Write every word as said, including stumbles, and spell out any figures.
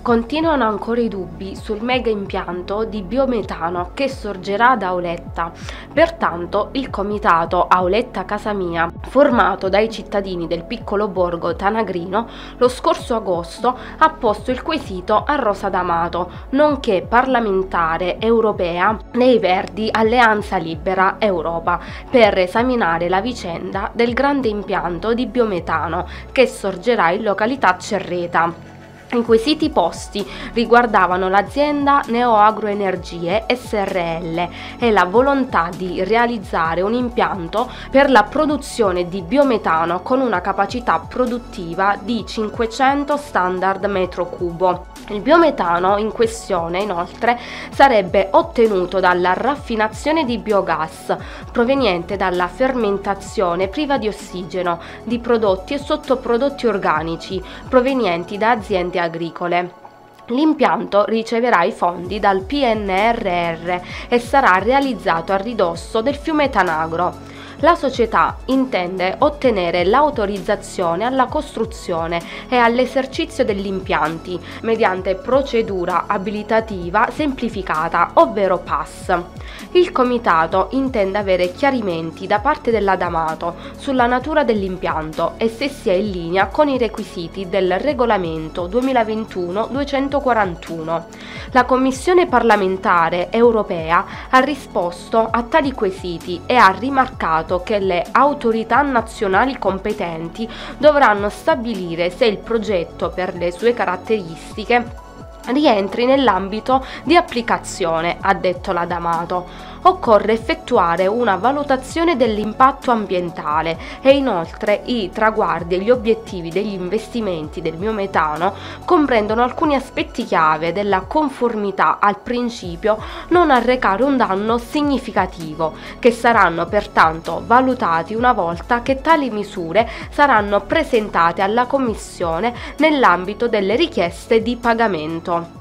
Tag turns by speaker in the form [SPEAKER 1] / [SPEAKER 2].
[SPEAKER 1] Continuano ancora i dubbi sul mega impianto di biometano che sorgerà ad Auletta. Pertanto il comitato Auletta Casa Mia, formato dai cittadini del piccolo borgo tanagrino, lo scorso agosto ha posto il quesito a Rosa D'Amato, nonché parlamentare europea nei Verdi Alleanza Libera Europa, per esaminare la vicenda del grande impianto di biometano che sorgerà in località Cerreta. I quesiti posti riguardavano l'azienda Neoagroenergie S R L e la volontà di realizzare un impianto per la produzione di biometano con una capacità produttiva di cinquecento standard metro cubo. Il biometano in questione, inoltre, sarebbe ottenuto dalla raffinazione di biogas proveniente dalla fermentazione priva di ossigeno di prodotti e sottoprodotti organici provenienti da aziende agricole. L'impianto riceverà i fondi dal P N R R e sarà realizzato a ridosso del fiume Tanagro. La società intende ottenere l'autorizzazione alla costruzione e all'esercizio degli impianti mediante procedura abilitativa semplificata, ovvero P A S. Il comitato intende avere chiarimenti da parte della D'Amato sulla natura dell'impianto e se sia in linea con i requisiti del regolamento duemilaventuno duecentoquarantuno. La Commissione parlamentare europea ha risposto a tali quesiti e ha rimarcato che le autorità nazionali competenti dovranno stabilire se il progetto, per le sue caratteristiche, rientri nell'ambito di applicazione, ha detto la D'Amato. Occorre effettuare una valutazione dell'impatto ambientale e inoltre i traguardi e gli obiettivi degli investimenti del biometano comprendono alcuni aspetti chiave della conformità al principio non arrecare un danno significativo, che saranno pertanto valutati una volta che tali misure saranno presentate alla Commissione nell'ambito delle richieste di pagamento.